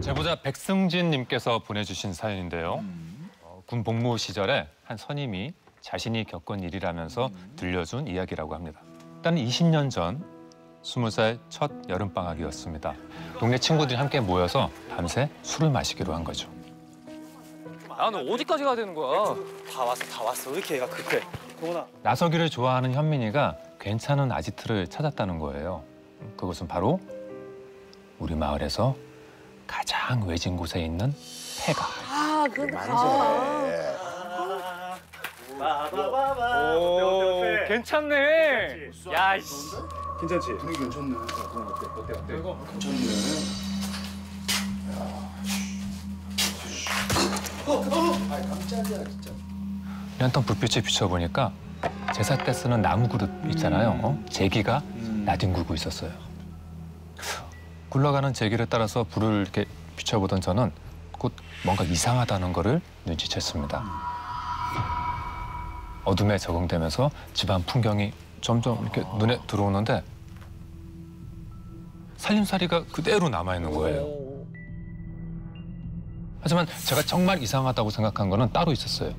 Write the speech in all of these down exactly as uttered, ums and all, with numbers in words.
제보자 백승진 님께서 보내주신 사연인데요. 음. 어, 군 복무 시절에 한 선임이 자신이 겪은 일이라면서 들려준 이야기라고 합니다. 일단 이십 년 전 스무 살 첫 여름방학이었습니다. 동네 친구들이 함께 모여서 밤새 술을 마시기로 한 거죠. 야, 너 어디까지 가야 되는 거야? 다 왔어, 다 왔어. 왜 이렇게 얘가 급해? 동원아. 나서기를 좋아하는 현민이가 괜찮은 아지트를 찾았다는 거예요. 그것은 바로 우리 마을에서 가장 외진 곳에 있는 폐가. 아, 근데 가. 오, 괜찮네. 야, 이씨. 괜찮지? 분위기 괜찮네. 그럼 어때? 어때? 어때? 이거 괜찮네. 어, 어, 아, 깜짝이야 진짜. 랜턴 불빛을 비춰보니까 제사 때 쓰는 나무 그릇 있잖아요. 어? 제기가 음. 나뒹굴고 있었어요. 굴러가는 제기를 따라서 불을 이렇게 비춰보던 저는 곧 뭔가 이상하다는 거를 눈치챘습니다. 어둠에 적응되면서 집안 풍경이 점점 이렇게 눈에 들어오는데 살림살이가 그대로 남아있는 거예요. 하지만 제가 정말 이상하다고 생각한 거는 따로 있었어요.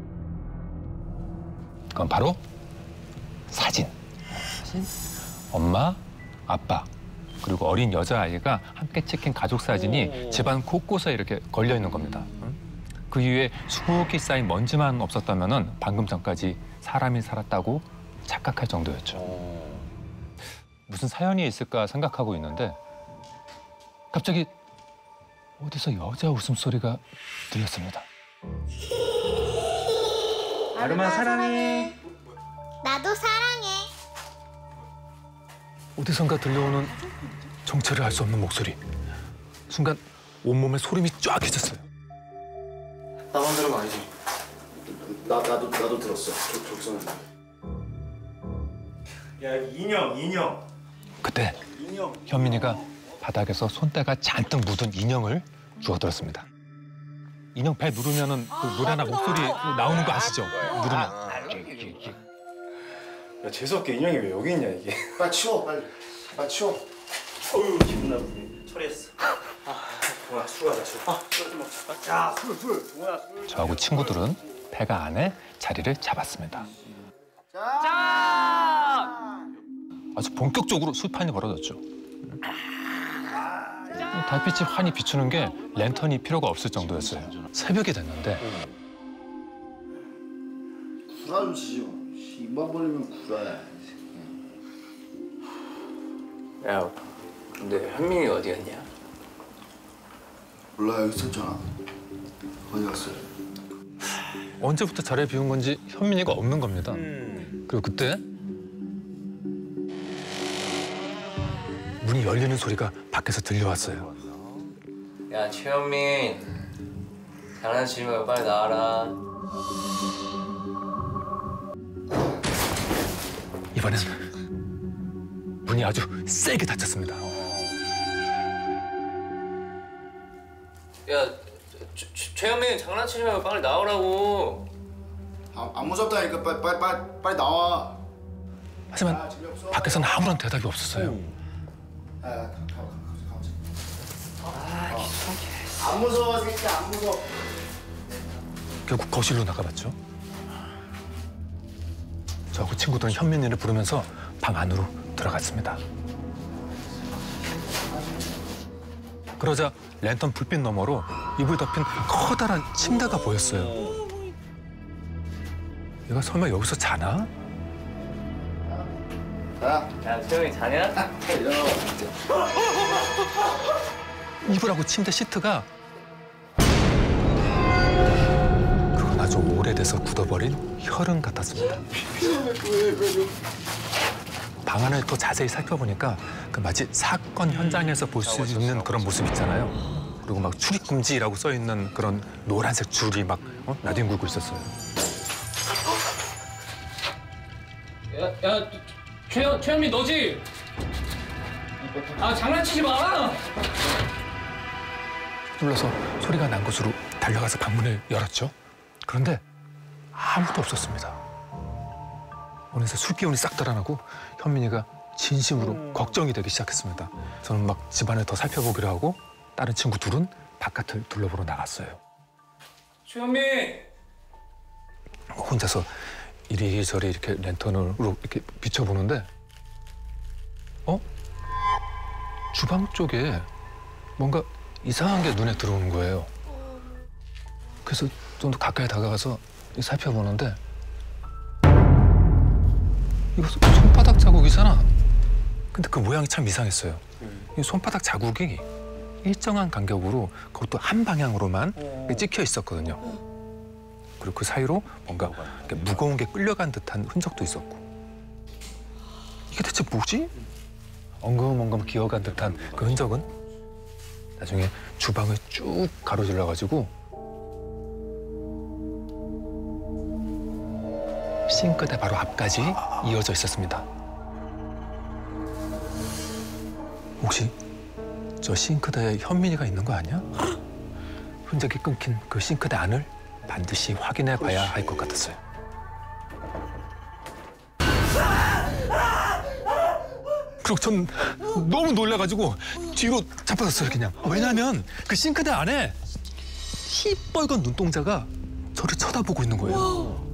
그건 바로 사진. 사진? 엄마, 아빠, 그리고 어린 여자아이가 함께 찍힌 가족 사진이 집안 곳곳에 이렇게 걸려 있는 겁니다. 그 위에 수북히 쌓인 먼지만 없었다면 방금 전까지 사람이 살았다고 착각할 정도였죠. 무슨 사연이 있을까 생각하고 있는데 갑자기 어디서 여자 웃음소리가 들렸습니다. 아름아 사랑해. 나도 사랑해. 어디선가 들려오는 정체를 알 수 없는 목소리. 순간 온몸에 소름이 쫙 끼쳤어요. 나만 들으면 아니지. 나 나도 나도 들었어. 저 저기서. 야, 인형, 인형. 그때 인형. 현민이가 바닥에서 손때가 잔뜩 묻은 인형을 주워들었습니다. 인형 배 누르면은 그 노래나 목소리 나오는 거 아시죠? 누르면. 야, 재수없게 인형이 왜 여기 있냐 이게? 빨리 치워 빨리. 빨리 치워. 어휴, 기분 나쁘네. 처리했어. 아, 동원아 술 하자 술. 아, 술좀 먹자. 야, 술 술. 동원아 술. 저하고 친구들은 폐가 안에 자리를 잡았습니다. 아주 본격적으로 술판이 벌어졌죠. 달빛이 환히 비추는 게 랜턴이 필요가 없을 정도였어요. 새벽이 됐는데 구라 좀 치지. 입만 벌리면 구라야. 야, 근데 현민이 어디 갔냐? 몰라 여기 있었잖아. 어디 갔어? 언제부터 자리에 비운 건지 현민이가 없는 겁니다. 그리고 그때 문이 열리는 소리가 밖에서 들려왔어요. 야, 최현민. 장난치지 말고 빨리 나와라. 이번엔 문이 아주 세게 닫혔습니다. 야, 최- 최- 최현민 장난치지 말고 빨리 나오라고. 아, 안 무섭다니까 빨리 빨리 빨리 빨리 나와. 하지만 밖에서는 아무런 대답이 없었어요. 아, 가, 가, 가, 가, 가. 아, 안 무서워 새끼 안 무서워. 결국 거실로 나가봤죠. 저하고 친구들은 현민이를 부르면서 방 안으로 들어갔습니다. 그러자 랜턴 불빛 너머로 이불 덮인 커다란 침대가 보였어요. 얘가 설마 여기서 자나? 야, 야, 최현민 자냐? 일어나. 이불하고 침대 시트가 그건 아주 오래돼서 굳어버린 혈흔 같았습니다. 방 안을 더 자세히 살펴보니까 그 마치 사건 현장에서 볼 수 있는 그런 모습 있잖아요. 그리고 막 출입금지라고 써 있는 그런 노란색 줄이 막 어? 나뒹굴고 있었어요. 야, 야, 최현, 최현민 너지? 아, 장난치지 마! 눌러서 소리가 난 곳으로 달려가서 방문을 열었죠. 그런데 아무도 없었습니다. 어느새 술기운이 싹 달아나고 현민이가 진심으로 걱정이 되기 시작했습니다. 저는 막 집안을 더 살펴보기로 하고 다른 친구 둘은 바깥을 둘러보러 나갔어요. 최현민! 혼자서 이리저리 이렇게 랜턴으로 이렇게 비춰보는데 어? 주방 쪽에 뭔가 이상한 게 눈에 들어오는 거예요. 그래서 좀 더 가까이 다가가서 살펴보는데 이거 손바닥 자국이잖아. 근데 그 모양이 참 이상했어요. 이 손바닥 자국이 일정한 간격으로 그것도 한 방향으로만 찍혀 있었거든요. 그리고 그 사이로 뭔가 이렇게 무거운 게 끌려간 듯한 흔적도 있었고 이게 대체 뭐지? 엉금엉금 기어간 듯한 그 흔적은 나중에 주방을 쭉 가로질러가지고 싱크대 바로 앞까지 이어져 있었습니다. 혹시 저 싱크대에 현민이가 있는 거 아니야? 흔적이 끊긴 그 싱크대 안을 반드시 확인해 봐야 할 것 같았어요. 그리고 전 너무 놀라가지고 뒤로 자빠졌어요, 그냥. 왜냐하면 그 싱크대 안에 시뻘건 눈동자가 저를 쳐다보고 있는 거예요.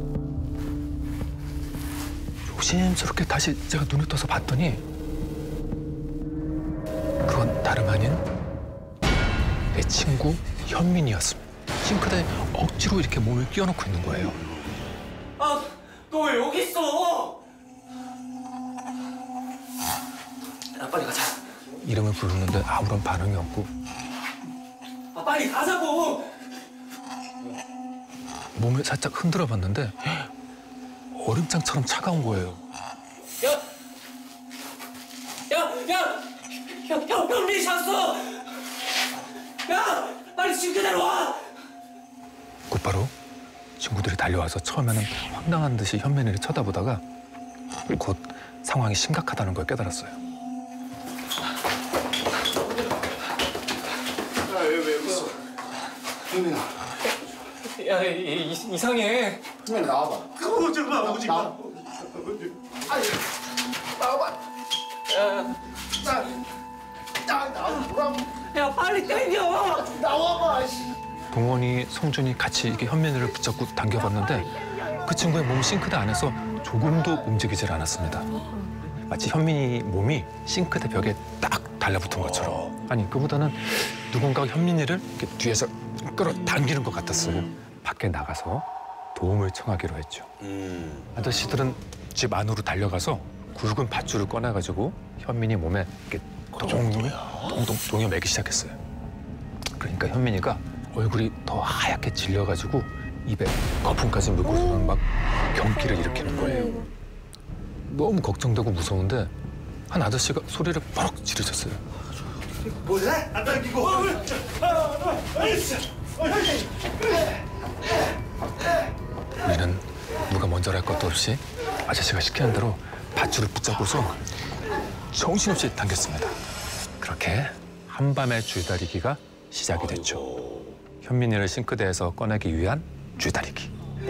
조심스럽게 다시 제가 눈을 떠서 봤더니 그건 다름 아닌 내 친구 현민이었습니다. 싱크대에 억지로 이렇게 몸을 끼워넣고 있는 거예요. 아, 너 왜 여기 있어? 야, 빨리 가자. 이름을 부르는데 아무런 반응이 없고 아, 빨리 가자고. 몸을 살짝 흔들어 봤는데 얼음장처럼 차가운 거예요. 야, 야, 야, 형, 형, 현민이 잤어. 야, 빨리 싱크대로 와. 곧바로 친구들이 달려와서 처음에는 황당한 듯이 현민이를 쳐다보다가 곧 상황이 심각하다는 걸 깨달았어요. 야왜 여기 있어? 현민아. 야, 이, 이, 이상해. 현민 나와봐. 오지 마, 오지 마. 아니 나와봐. 야, 나, 나 나와보라고. 야, 빨리 땡겨! 나와봐. 씨. 동원이, 성준이 같이 이렇게 현민이를 붙잡고 당겨봤는데 그 친구의 몸 싱크대 안에서 조금도 움직이질 않았습니다. 마치 현민이 몸이 싱크대 벽에 딱 달라붙은 것처럼. 아니, 그보다는 누군가가 현민이를 이렇게 뒤에서 끌어당기는 것 같았어요. 밖에 나가서 도움을 청하기로 했죠. 아저씨들은 집 안으로 달려가서 굵은 밧줄을 꺼내가지고 현민이 몸에 이렇게 동동, 동동 동여매기 시작했어요. 그러니까 현민이가 얼굴이 더 하얗게 질려가지고 입에 거품까지 물고서는 막 경기를 일으키는 거예요. 너무 걱정되고 무서운데 한 아저씨가 소리를 퍽 지르셨어요. 뭐래? 안 당기고. 우리는 누가 먼저 할 것도 없이 아저씨가 시키는 대로 밧줄을 붙잡고서 정신없이 당겼습니다. 그렇게 한밤의 줄다리기가 시작이 됐죠. 현민이를 싱크대에서 꺼내기 위한 줄다리기.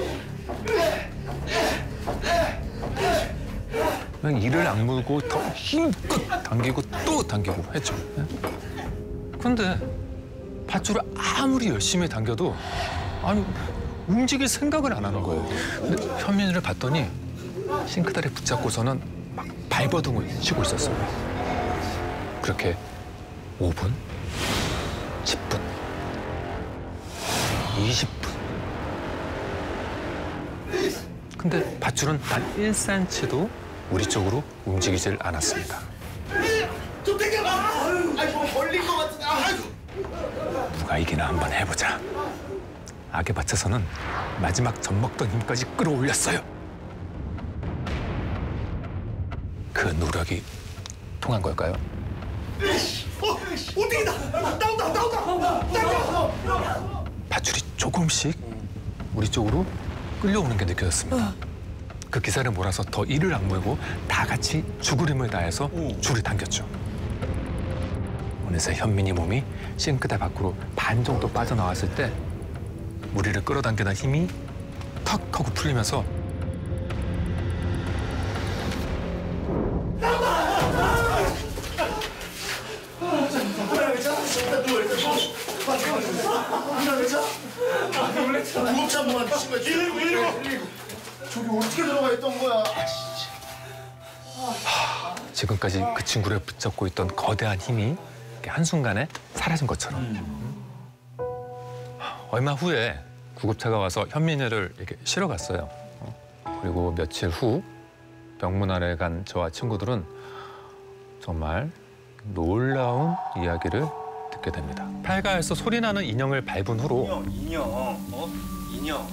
그냥 이를 악물고 더 힘껏 당기고 또 당기고 했죠. 근데 밧줄을 아무리 열심히 당겨도 아니 움직일 생각을 안 하는 거예요. 근데 현민이를 봤더니 싱크대를 붙잡고서는 막 발버둥을 치고 있었어요. 그렇게 오 분, 십 분, 이십 분. 근데 밧줄은 단 일 센티미터도 우리 쪽으로 움직이질 않았습니다. 좀 당겨봐. 아이고 걸린 것 같은데. 아이고. 누가 이기나 한번 해보자. 악에 받쳐서는 마지막 젖먹던 힘까지 끌어올렸어요. 그 노력이 통한 걸까요? 어, 어떻게 나? 나온다, 나온다, 나온다. 밧줄이 조금씩 우리 쪽으로 끌려오는 게 느껴졌습니다. 그 기세를 몰아서 더 이를 악물고 다 같이 죽으림을 다해서 줄을 당겼죠. 어느새 현민이 몸이 싱크대 밖으로 반 정도 빠져나왔을 때 우리를 끌어당기는 힘이 턱 하고 풀리면서 누나 괜찮아? 구급차만 씨발 일일구 일일구. 저기 어떻게 들어가 있던 거야? 아, 진짜. 지금까지 그 친구를 붙잡고 있던 거대한 힘이 이렇게 한순간에 사라진 것처럼. 음. 얼마 후에 구급차가 와서 현민이를 이렇게 실어 갔어요. 그리고 며칠 후 병문안에 간 저와 친구들은 정말 놀라운 이야기를 듣게 됩니다. 폐가에서 소리나는 인형을 밟은 후로 인형, 인형, 어? 인형.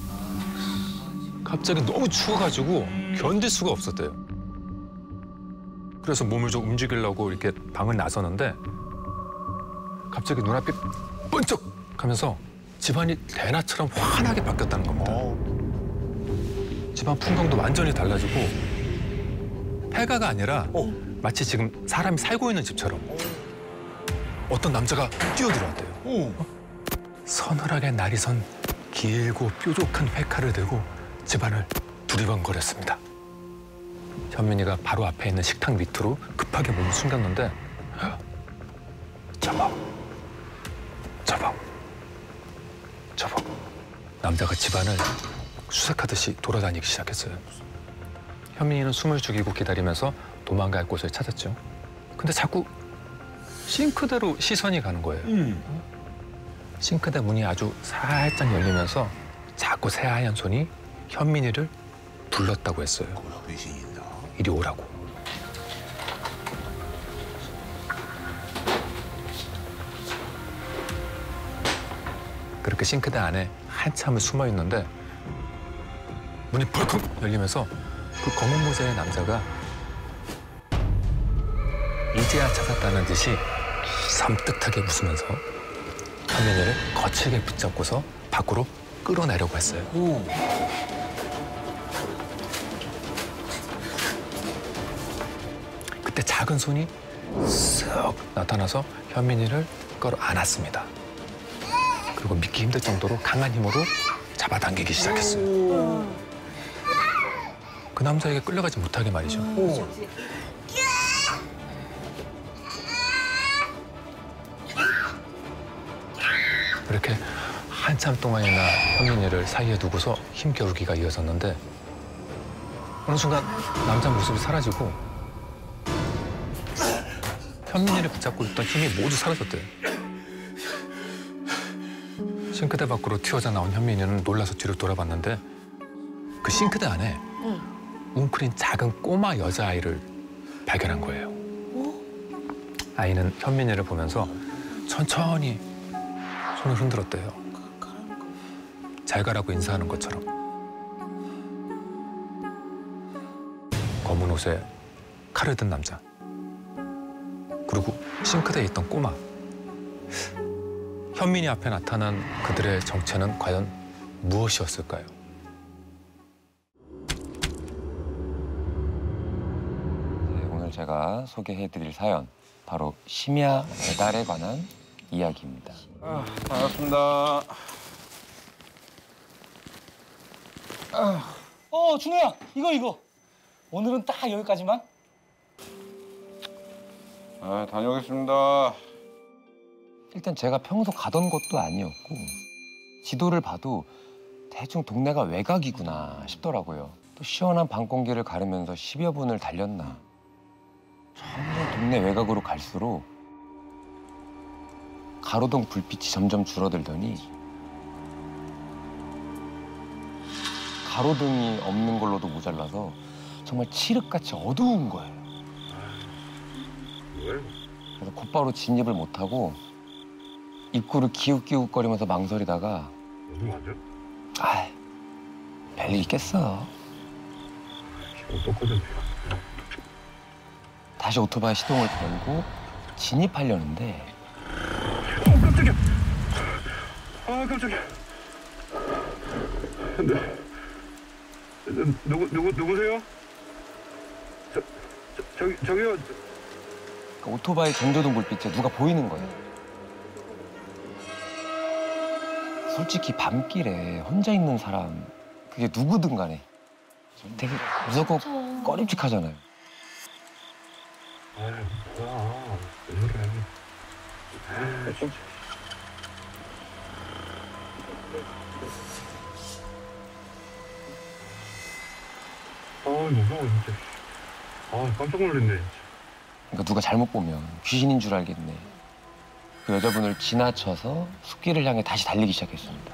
갑자기 너무 추워가지고 견딜 수가 없었대요. 그래서 몸을 좀 움직이려고 이렇게 방을 나서는데 갑자기 눈앞이 번쩍 하면서 집안이 대낮처럼 환하게 바뀌었다는 겁니다. 집안 풍경도 완전히 달라지고 폐가가 아니라 마치 지금 사람이 살고 있는 집처럼 어떤 남자가 뛰어들어왔대요. 서늘하게 날이 선 길고 뾰족한 회칼을 들고 집안을 두리번거렸습니다. 현민이가 바로 앞에 있는 식탁 밑으로 급하게 몸을 숨겼는데 잡아, 잡아, 잡아. 남자가 집안을 수색하듯이 돌아다니기 시작했어요. 현민이는 숨을 죽이고 기다리면서 도망갈 곳을 찾았죠. 근데 자꾸 싱크대로 시선이 가는 거예요. 음. 싱크대 문이 아주 살짝 열리면서 자꾸 새하얀 손이 현민이를 불렀다고 했어요. 이리 오라고. 그렇게 싱크대 안에 한참을 숨어 있는데 문이 벌컥 열리면서 그 검은 모자의 남자가 이제야 찾았다는 듯이 섬뜩하게 웃으면서 현민이를 거칠게 붙잡고서 밖으로 끌어내려고 했어요. 오. 그때 작은 손이 쓱 나타나서 현민이를 끌어안았습니다. 그리고 믿기 힘들 정도로 강한 힘으로 잡아당기기 시작했어요. 오. 그 남자에게 끌려가지 못하게 말이죠. 오. 이렇게 한참 동안이나 현민이를 사이에 두고서 힘겨루기가 이어졌는데 어느 순간 남자 모습이 사라지고 현민이를 붙잡고 있던 힘이 모두 사라졌대요. 싱크대 밖으로 튀어져 나온 현민이는 놀라서 뒤로 돌아봤는데 그 싱크대 안에 응. 웅크린 작은 꼬마 여자아이를 발견한 거예요. 어? 아이는 현민이를 보면서 천천히 손을 흔들었대요. 잘 가라고 인사하는 것처럼. 검은 옷에 칼을 든 남자. 그리고 싱크대에 있던 꼬마. 현민이 앞에 나타난 그들의 정체는 과연 무엇이었을까요? 네, 오늘 제가 소개해드릴 사연, 바로 심야 배달에 관한 이야기입니다. 아, 반갑습니다. 아. 어, 준호야, 이거 이거. 오늘은 딱 여기까지만. 아, 다녀오겠습니다. 일단 제가 평소 가던 곳도 아니었고 지도를 봐도 대충 동네가 외곽이구나 싶더라고요. 또 시원한 밤 공기를 가르면서 십여 분을 달렸나. 점점 동네 외곽으로 갈수록 가로등 불빛이 점점 줄어들더니 가로등이 없는 걸로도 모자라서 정말 칠흑같이 어두운 거예요. 그래서 곧바로 진입을 못하고 입구를 기웃기웃거리면서 망설이다가 아, 별일 있겠어. 다시 오토바이 시동을 걸고 진입하려는데 어, 깜짝이야. 아, 깜짝이야. 네. 누구, 누구, 누구세요? 저, 저, 저기, 저기요. 그 오토바이 전조등 불빛에 누가 보이는 거예요. 솔직히 밤길에 혼자 있는 사람, 그게 누구든 간에 되게 무섭고 꺼림칙하잖아요. 아유, 뭐야. 왜 그래. 아 무서워 진짜. 아 깜짝 놀랐네. 그러니까 누가 잘못 보면 귀신인 줄 알겠네. 그 여자분을 지나쳐서 숲길을 향해 다시 달리기 시작했습니다.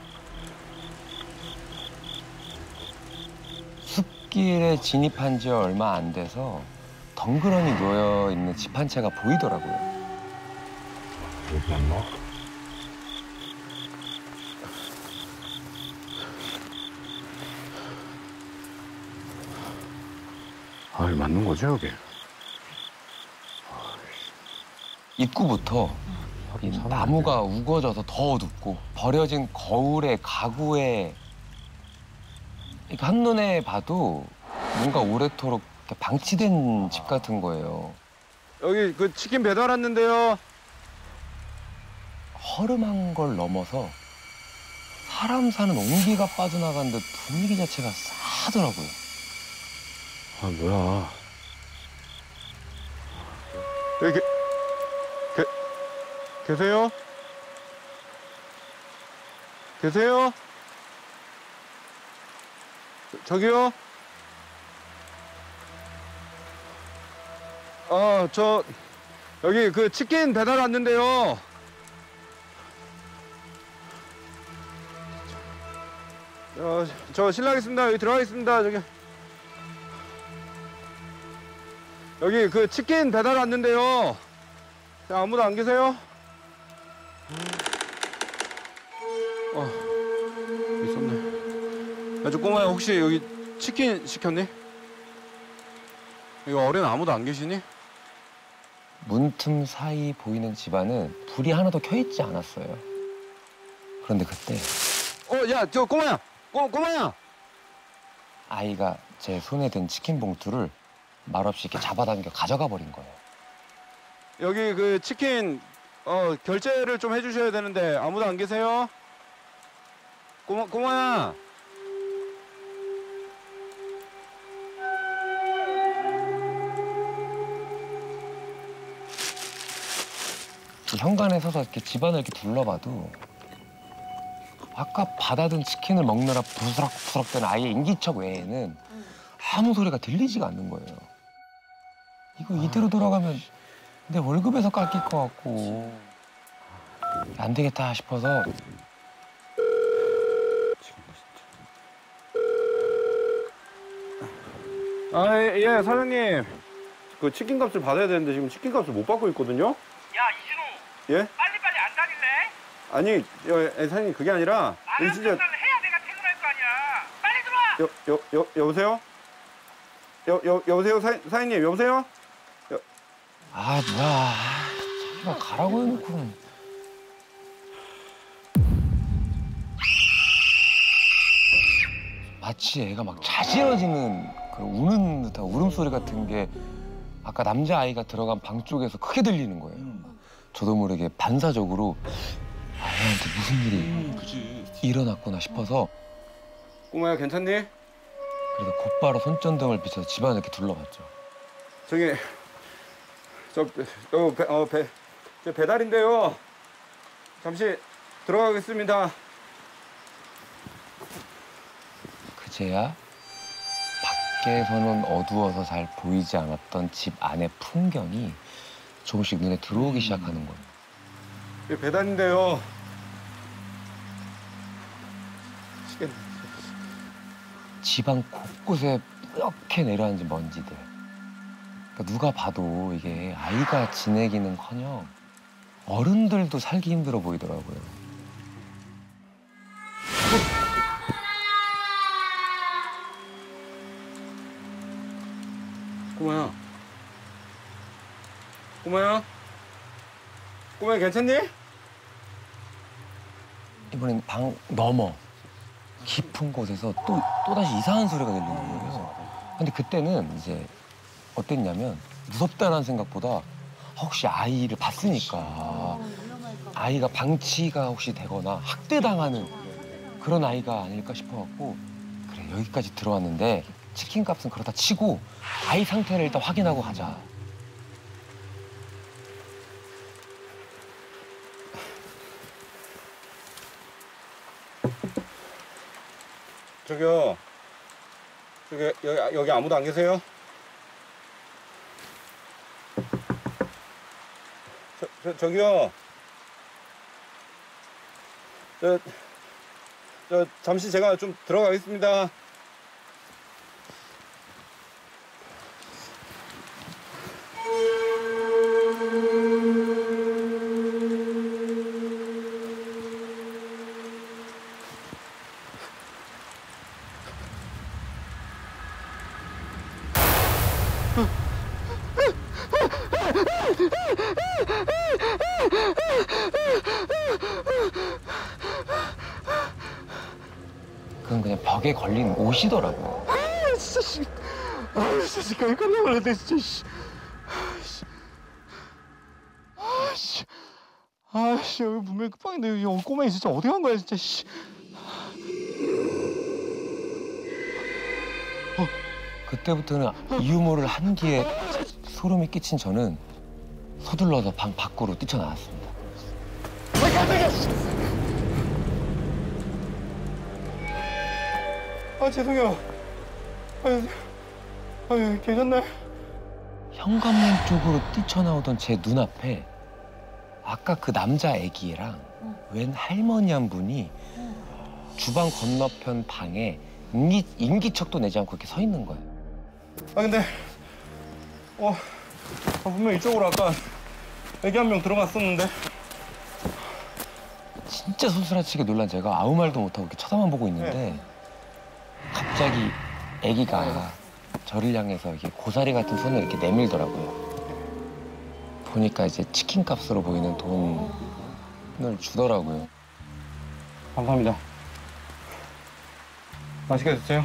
숲길에 진입한 지 얼마 안 돼서 덩그러니 놓여 있는 집 한 채가 보이더라고요. 여기 맞나? 아 맞는 거죠 여기? 입구부터 이 나무가 우거져서 더 어둡고 버려진 거울에 가구에 한눈에 봐도 뭔가 오래도록 이렇게 방치된 집 같은 거예요. 여기 그 치킨 배달 왔는데요. 허름한 걸 넘어서 사람 사는 온기가 빠져나간 듯 분위기 자체가 싸하더라고요. 아 뭐야? 여기 계, 계세요? 계세요? 저, 저기요? 어, 저 여기 그 치킨 배달 왔는데요. 어, 저 실례하겠습니다. 여기 들어가겠습니다. 저기. 여기 그 치킨 배달 왔는데요. 아무도 안 계세요? 어, 있었네. 야, 저 꼬마야 혹시 여기 치킨 시켰니? 이거 어린 아무도 안 계시니? 문틈 사이 보이는 집안은 불이 하나도 켜있지 않았어요. 그런데 그때 어, 야, 저 꼬마야, 꼬, 꼬마야. 아이가 제 손에 든 치킨 봉투를 말없이 이렇게 잡아당겨 가져가 버린 거예요. 여기 그 치킨 어 결제를 좀 해주셔야 되는데 아무도 안 계세요? 꼬마 꼬마야. 그 현관에 서서 이렇게 집안을 이렇게 둘러봐도 아까 받아든 치킨을 먹느라 부스럭부스럭대는 아이의 인기척 외에는 아무 소리가 들리지가 않는 거예요. 이거 이대로 돌아가면 내 월급에서 깎일 것 같고 안 되겠다 싶어서 아, 예, 예, 사장님. 그 치킨 값을 받아야 되는데 지금 치킨 값을 못 받고 있거든요. 야 이진우. 예? 빨리빨리 안 다닐래? 아니, 여, 예, 사장님 그게 아니라 여기 진짜 알았으면 해야 내가 퇴근할 거 아니야. 빨리 들어와. 여, 여, 여, 여보세요? 여, 여, 여보세요? 사, 사장님 여보세요? 여, 아 뭐야 자기가 가라고 해놓고는 마치 애가 막 자지러지는 그런 우는 듯한 울음소리 같은 게 아까 남자아이가 들어간 방 쪽에서 크게 들리는 거예요. 저도 모르게 반사적으로 아, 애한테 무슨 일이 일어났구나 싶어서 꼬마야 괜찮니? 그래서 곧바로 손전등을 비춰서 집안을 이렇게 둘러봤죠. 저기 저 어, 배, 어, 배, 저 배달인데요. 잠시 들어가겠습니다. 그제야 밖에서는 어두워서 잘 보이지 않았던 집 안의 풍경이 조금씩 눈에 들어오기 시작하는 거예요. 예, 배달인데요. 미치겠네. 집안 곳곳에 뿌옇게 내려앉은 먼지들. 그러니까 누가 봐도 이게 아이가 지내기는커녕 어른들도 살기 힘들어 보이더라고요. 꼬마야. 꼬마야. 꼬마야 괜찮니? 이번엔 방 너머 깊은 곳에서 또 또다시 이상한 소리가 들리는 거예요. 근데 그때는 이제 어땠냐면 무섭다는 생각보다 혹시 아이를 봤으니까 아이가 방치가 혹시 되거나 학대당하는 그런 아이가 아닐까 싶어갖고 그래 여기까지 들어왔는데 치킨 값은 그렇다 치고 아이 상태를 일단 확인하고 가자. 저기요. 저기 여기 여기 아무도 안 계세요? 저, 저 저기요. 저, 저 잠시 제가 좀 들어가겠습니다. 그건 그냥 벽에 걸린 옷이더라고요. 아 진짜 씨. 아 진짜 거기 깜짝 놀랐네 진짜 씨. 아씨. 아씨 여기 분명히 끝방인데 여기 꼬맹이 진짜 어디 간 거야 진짜 씨. 그때부터는 이 유머를 한 뒤에 소름이 끼친 저는 서둘러서 방 밖으로 뛰쳐나왔습니다. 아 깜짝이야. 아 죄송해요. 아유, 아유 계셨나요? 현관문 쪽으로 뛰쳐나오던 제 눈앞에 아까 그 남자 애기랑 웬 할머니 한 분이 주방 건너편 방에 인기, 인기척도 내지 않고 이렇게 서 있는 거예요. 아 근데 어 아, 분명 이쪽으로 아까 애기 한 명 들어갔었는데. 진짜 소스라치게 놀란 제가 아무 말도 못하고 이렇게 쳐다만 보고 있는데 갑자기 애기가 저를 향해서 이렇게 고사리 같은 손을 이렇게 내밀더라고요. 보니까 이제 치킨 값으로 보이는 돈을 주더라고요. 감사합니다. 맛있게 드세요.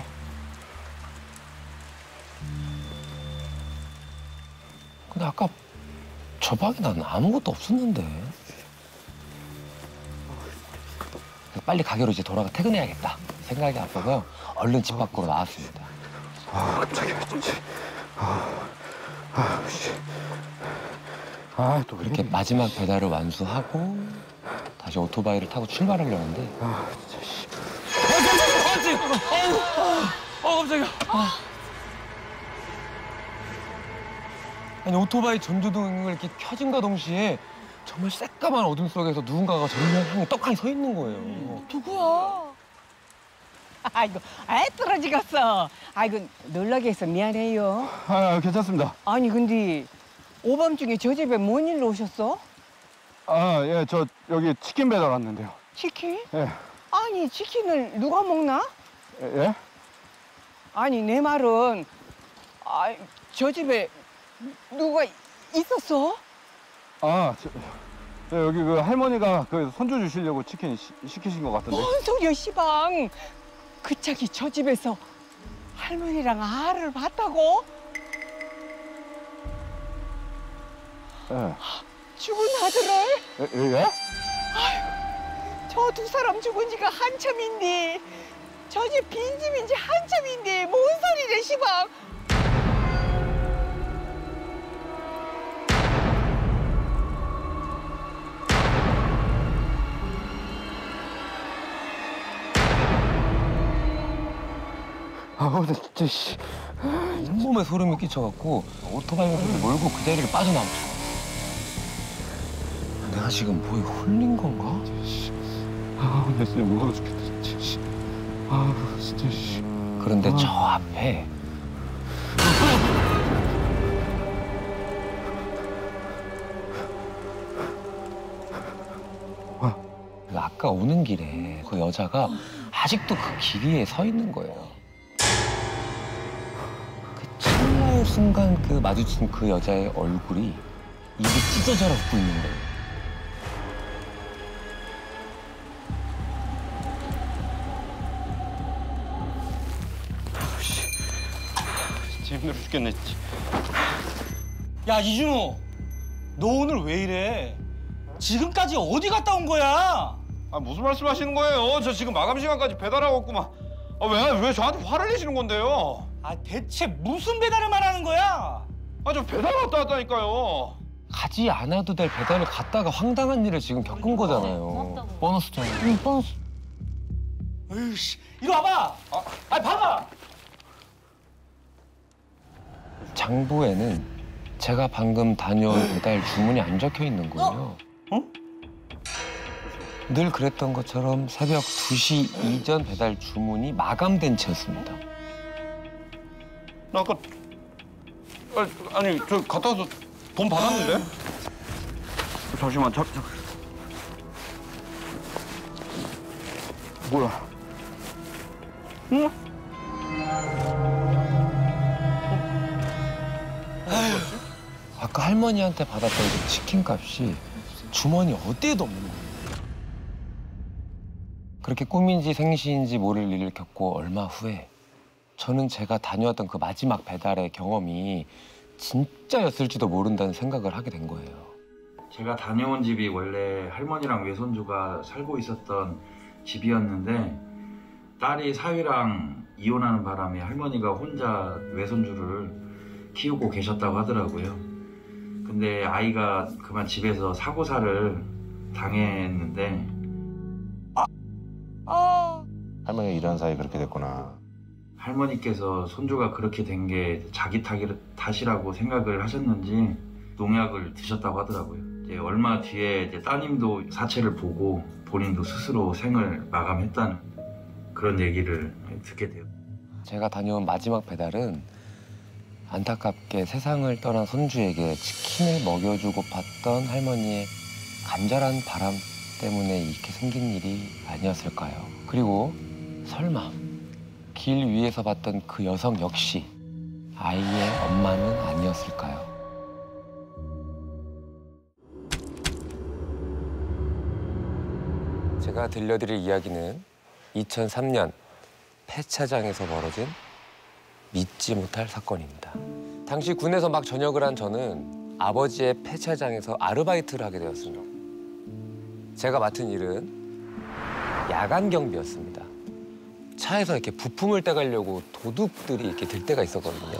근데 아까 저 방에 난 아무것도 없었는데. 빨리 가게로 이제 돌아가 퇴근해야겠다 생각이 앞서서 얼른 집 밖으로 나왔습니다. 아 깜짝이야 진짜. 아, 아 씨. 아 또 이렇게 마지막 배달을 완수하고 다시 오토바이를 타고 출발하려는데 아 진짜 씨. 아 깜짝이야! 아, 어 깜짝이야! 아. 아니 오토바이 전조등을 이렇게 켜진과 동시에 정말 새까만 어둠 속에서 누군가가 저를 향해 떡하니 서 있는 거예요. 누구야? 아이고, 아이 떨어지겠어. 아이고, 놀라게 해서 미안해요. 아 괜찮습니다. 아니, 근데 오밤중에 저 집에 뭔 일로 오셨어? 아 예 저 여기 치킨 배달 왔는데요. 치킨? 예. 아니, 치킨을 누가 먹나? 예? 예? 아니, 내 말은 아, 저 집에 누가 있었어? 아 저, 저 여기 그 할머니가 그 손주 주시려고 치킨 시, 시키신 것 같은데. 뭔 소리야, 시방. 그 짝이 저 집에서 할머니랑 아를 봤다고? 예. 죽은 아들을? 예? 예? 저 두 사람 죽은 지가 한참인데 저 집 빈집인지 한참인데 뭔 소리래, 시방. 아 근데 진짜 씨 온몸에 소름이 끼쳐갖고 오토바이를 몰고 그 자리를 빠져나왔죠. 내가 지금 뭐에 홀린 건가? 아 나 진짜 무거워 죽겠다 진짜 씨. 아 진짜 씨. 그런데 저 앞에 그 아까 오는 길에 그 여자가 아직도 그 길 위에 서 있는 거예요. 그 찰나의 순간 그 마주친 그 여자의 얼굴이 입이 찢어져라 웃고 있는 거예요. 진짜 힘들어 죽겠네 진짜. 야, 이준호. 너 오늘 왜 이래? 지금까지 어디 갔다 온 거야? 아 무슨 말씀하시는 거예요? 저 지금 마감 시간까지 배달하고 왔구만. 아왜 왜 저한테 화를 내시는 건데요? 아, 대체 무슨 배달을 말하는 거야? 아 저 배달 왔다 왔다니까요. 가지 않아도 될 배달을 갔다가 황당한 일을 지금 겪은 거잖아요. 보너스잖아요. 응, 보너스. 으이씨, 이리 와봐. 아, 아니 봐봐. 장부에는 제가 방금 다녀온 배달 주문이 안 적혀 있는 거예요. 어? 늘 그랬던 것처럼 새벽 두 시 이전 배달 주문이 마감된 채였습니다. 나 아까 아니, 아니 저 갔다 와서 돈 받았는데? 잠시만, 잠, 잠. 뭐야? 응? 아까 할머니한테 받았던 그 치킨 값이 주머니 어디에도 없는 거예요. 그렇게 꿈인지 생시인지 모를 일을 겪고 얼마 후에 저는 제가 다녀왔던 그 마지막 배달의 경험이 진짜였을지도 모른다는 생각을 하게 된 거예요. 제가 다녀온 집이 원래 할머니랑 외손주가 살고 있었던 집이었는데 딸이 사위랑 이혼하는 바람에 할머니가 혼자 외손주를 키우고 계셨다고 하더라고요. 근데 아이가 그만 집에서 사고사를 당했는데 아. 아. 할머니가 이런 사이 그렇게 됐구나. 할머니께서 손주가 그렇게 된 게 자기 탓이라고 생각을 하셨는지 농약을 드셨다고 하더라고요. 이제 얼마 뒤에 이제 따님도 사체를 보고 본인도 스스로 생을 마감했다는 그런 얘기를 듣게 돼요. 제가 다녀온 마지막 배달은 안타깝게 세상을 떠난 손주에게 치킨을 먹여주고 봤던 할머니의 간절한 바람 때문에 이렇게 생긴 일이 아니었을까요? 그리고 설마 길 위에서 봤던 그 여성 역시 아이의 엄마는 아니었을까요? 제가 들려드릴 이야기는 이천삼 년 폐차장에서 벌어진 믿지 못할 사건입니다. 당시 군에서 막 전역을 한 저는 아버지의 폐차장에서 아르바이트를 하게 되었습니다. 제가 맡은 일은 야간 경비였습니다. 차에서 이렇게 부품을 떼가려고 도둑들이 이렇게 들 때가 있었거든요.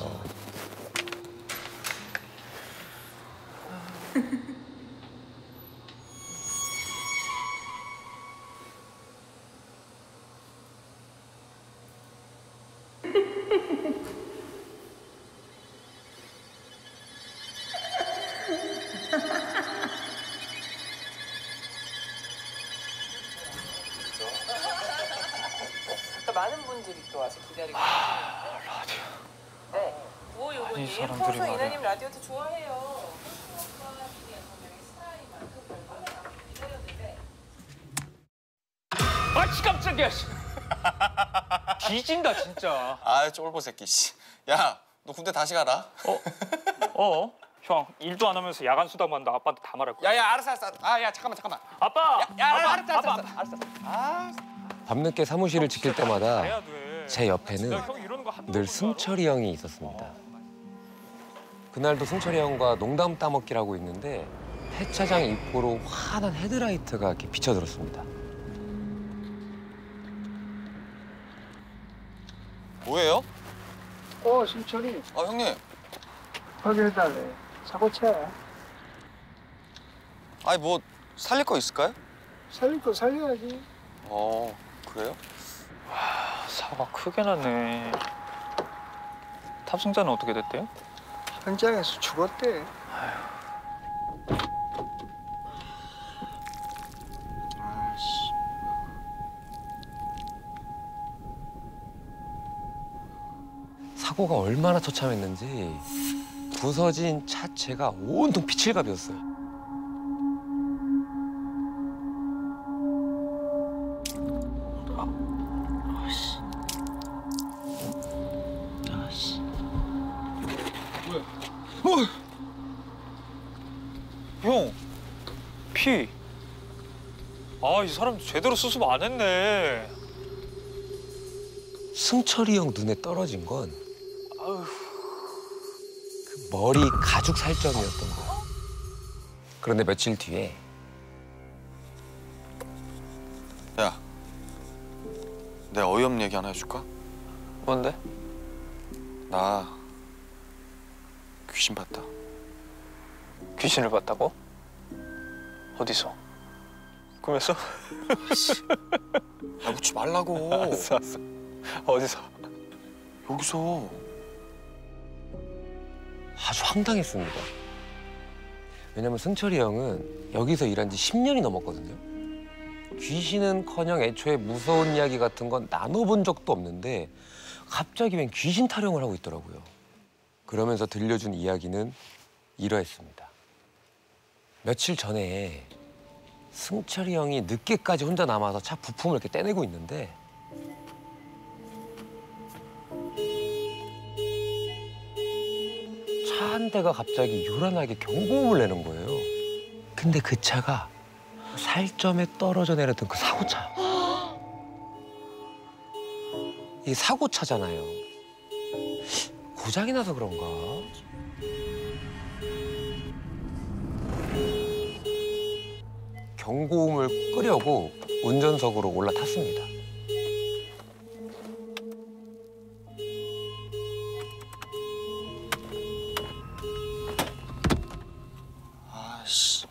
많은 분들이 또 와서 기다리고 계시는데. 라디오. 네. 뭐 요거니? 평소 이나님 라디오도 좋아해요. 아, 씨 깜짝이야. 씨. 뒤진다 진짜. 아, 쫄보 새끼 씨. 야, 너 군대 다시 가라. 어? 어? 형, 일도 안 하면서 야간 수당 받는다. 아빠한테 다 말할 거야. 야, 야, 알았어, 알았어. 아, 야, 잠깐만, 잠깐만. 아빠! 야, 야, 아빠, 알았어, 알았어, 아빠, 알았어, 알았어. 아, 밤늦게 사무실을 지킬 때마다 해야 돼. 제 옆에는 형 이러는 거 한두 늘 번도 승철이 형이 있었습니다. 그날도 승철이 형과 농담 따먹기라고 있는데 폐차장 입구로 환한 헤드라이트가 이렇게 비쳐들었습니다. 뭐예요? 어, 승철이. 아, 형님. 확인해달래. 사고차. 아니, 뭐 살릴 거 있을까요? 살릴 거 살려야지. 어, 그래요? 와, 사고가 크게 났네. 탑승자는 어떻게 됐대요? 현장에서 죽었대. 아씨. 사고가 얼마나 처참했는지 부서진 차체가 온통 피칠갑이었어요. 형, 피. 아, 이 사람 제대로 수습 안 했네. 승철이 형 눈에 떨어진 건 그 머리 가죽 살점이었던 거예요. 그런데 며칠 뒤에 야, 내가 어이없는 얘기 하나 해줄까? 뭔데? 나 귀신 봤다. 귀신을 봤다고? 어디서? 꿈했어? 아, 묻지 말라고. 알았어, 알았어. 어디서? 여기서. 아주 황당했습니다. 왜냐면 승철이 형은 여기서 일한 지 십 년이 넘었거든요. 귀신은커녕 애초에 무서운 이야기 같은 건 나눠본 적도 없는데 갑자기 웬 귀신 타령을 하고 있더라고요. 그러면서 들려준 이야기는 이러했습니다. 며칠 전에 승철이 형이 늦게까지 혼자 남아서 차 부품을 이렇게 떼내고 있는데 차 한 대가 갑자기 요란하게 경고음을 내는 거예요. 근데 그 차가 살점에 떨어져 내렸던 그 사고차. 이게 사고차잖아요. 고장이 나서 그런가? 경고음을 끄려고 운전석으로 올라탔습니다. 아씨.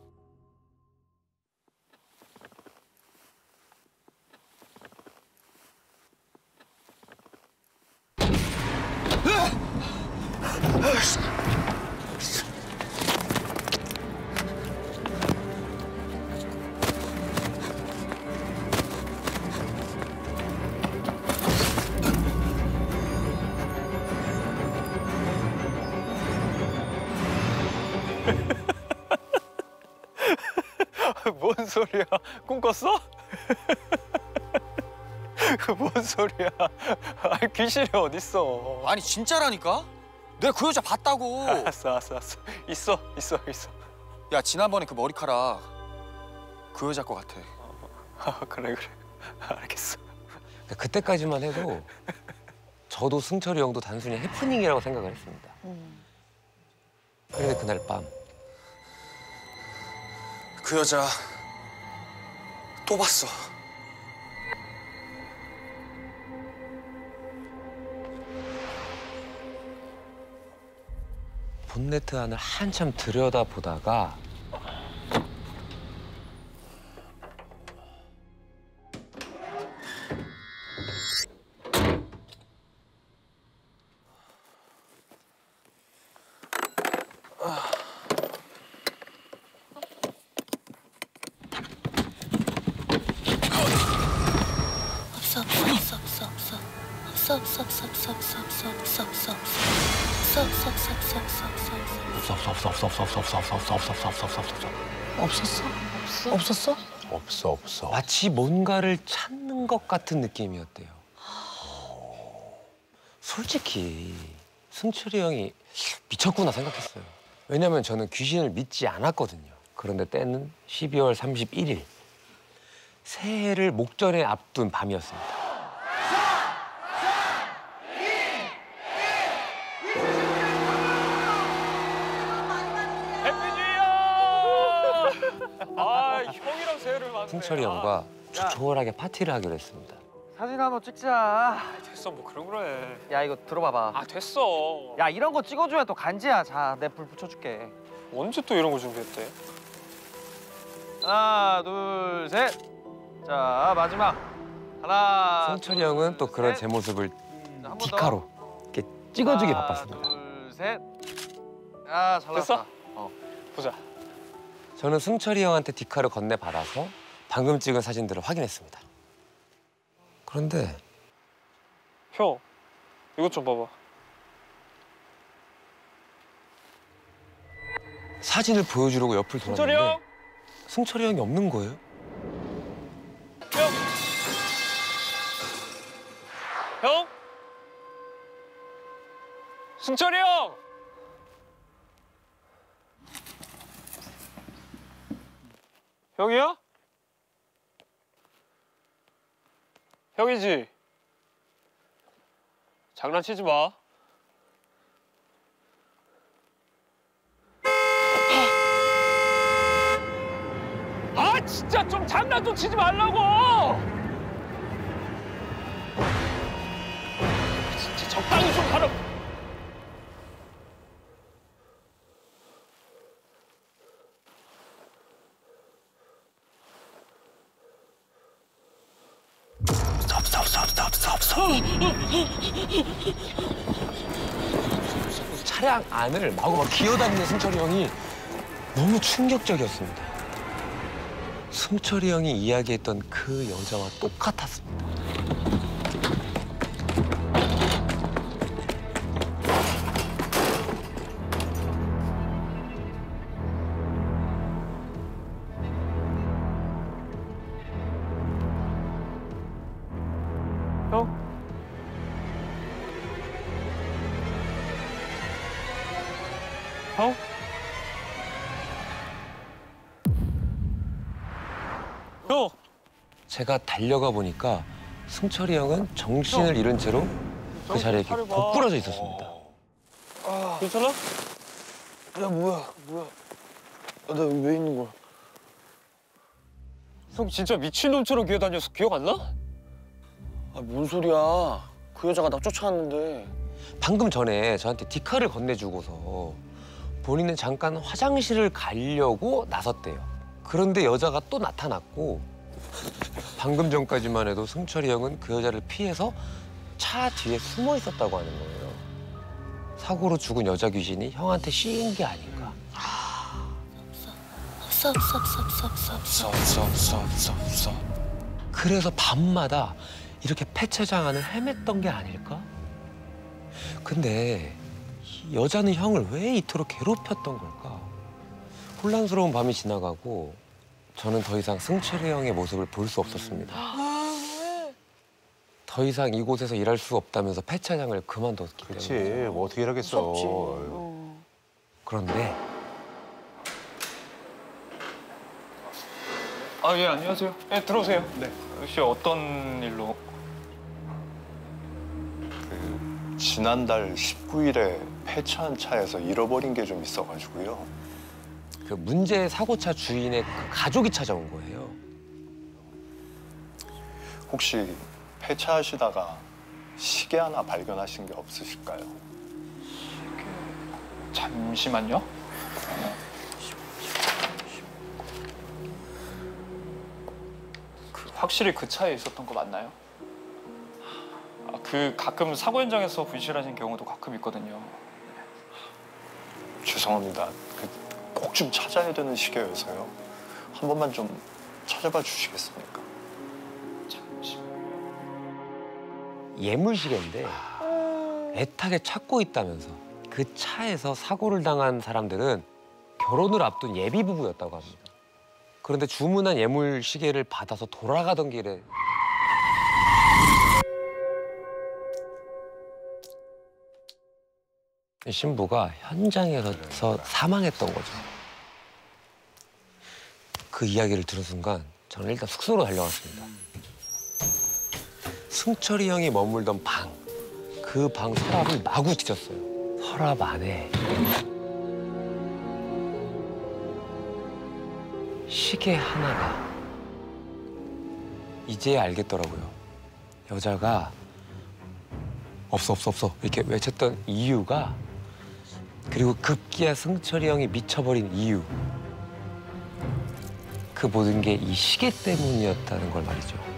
뭔 소리야? 꿈 꿨어? 그 뭔 소리야? 아니 귀신이 어딨어? 아니 진짜라니까? 내가 그 여자 봤다고. 알았어, 알았어, 알았어. 있어, 있어, 있어. 야 지난번에 그 머리카락 그 여자 거 같아. 아, 그래, 그래. 알겠어. 그때까지만 해도 저도 승철이 형도 단순히 해프닝이라고 생각을 했습니다. 그런데 그날 밤 그 여자 또 봤어. 본네트 안을 한참 들여다보다가 없었어? 없었어? 없어, 없어. 마치 뭔가를 찾는 것 같은 느낌이었대요. 솔직히 승철이 형이 미쳤구나 생각했어요. 왜냐면 저는 귀신을 믿지 않았거든요. 그런데 때는 십이월 삼십일일 새해를 목전에 앞둔 밤이었습니다. 아, 형이랑 새해를 맞네. 승철이 형과 조촐하게 파티를 하기로 했습니다. 사진 한번 찍자. 됐어, 뭐 그런 거래. 야 이거 들어봐봐. 아, 됐어. 야 이런 거 찍어줘야 또 간지야. 자, 내 불 붙여줄게. 언제 또 이런 거 준비했대? 하나, 둘, 셋. 자, 마지막. 하나. 승철이 형은 또 그런 제 모습을 자, 한번 디카로 이렇게 찍어주기 하나, 바빴습니다. 둘, 셋. 야, 잘 됐어? 나왔다. 어. 보자. 저는 승철이 형한테 디카를 건네받아서 방금 찍은 사진들을 확인했습니다. 그런데 형, 이것 좀 봐봐. 사진을 보여주려고 옆을 승철이 돌았는데 형! 승철이 형이 없는 거예요. 형! 형? 승철이 형! 형이야? 형이지? 장난치지 마. 아, 진짜 좀 장난 좀 치지 말라고! 진짜 적당히 좀 하라. 차량 안을 마구 막 기어다니는 승철이 형이 너무 충격적이었습니다. 승철이 형이 이야기했던 그 여자와 똑같았습니다. 형? 형? 형! 제가 달려가 보니까 승철이 형은 정신을 잃은 채로 그 자리에 이렇게 고꾸라져 있었습니다. 괜찮아? 야 뭐야 뭐야? 아, 나 여기 왜 있는 거야? 형 진짜 미친놈처럼 기어다녀서 기억 안 나? 아 뭔 소리야? 그 여자가 나 쫓아왔는데. 방금 전에 저한테 디카를 건네주고서 본인은 잠깐 화장실을 가려고 나섰대요. 그런데 여자가 또 나타났고 방금 전까지만 해도 승철이 형은 그 여자를 피해서 차 뒤에 숨어 있었다고 하는 거예요. 사고로 죽은 여자 귀신이 형한테 씌인 게 아닌가. 없어 없어 없어 없어 없어 없어 없어 없어 없어 없어. 그래서 밤마다 이렇게 폐차장 안을 헤맸던 게 아닐까? 근데 이 여자는 형을 왜 이토록 괴롭혔던 걸까? 혼란스러운 밤이 지나가고 저는 더 이상 승철이 형의 모습을 볼 수 없었습니다. 더 이상 이곳에서 일할 수 없다면서 폐차장을 그만뒀기 때문에. 그렇지, 뭐 어떻게 일하겠어. 그런데 아, 예, 안녕하세요. 예, 들어오세요. 네. 혹시 어떤 일로? 그 지난달 십구 일에 폐차한 차에서 잃어버린 게 좀 있어가지고요. 그 문제의 사고차 주인의 그 가족이 찾아온 거예요. 혹시 폐차하시다가 시계 하나 발견하신 게 없으실까요? 잠시만요. 그 확실히 그 차에 있었던 거 맞나요? 아, 그 가끔 사고 현장에서 분실하신 경우도 가끔 있거든요. 죄송합니다. 그 꼭 좀 찾아야 되는 시계여서요. 한 번만 좀 찾아봐 주시겠습니까? 예물시계인데 애타게 찾고 있다면서 그 차에서 사고를 당한 사람들은 결혼을 앞둔 예비 부부였다고 합니다. 그런데 주문한 예물시계를 받아서 돌아가던 길에 신부가 현장에서 사망했던 거죠. 그 이야기를 들은 순간 저는 일단 숙소로 달려갔습니다. 승철이 형이 머물던 방, 그 방 서랍을 마구 뒤졌어요. 서랍 안에 시계 하나가. 이제야 알겠더라고요. 여자가 없어 없어 없어 이렇게 외쳤던 이유가, 그리고 급기야 승철이 형이 미쳐버린 이유, 그 모든 게 이 시계 때문이었다는 걸 말이죠.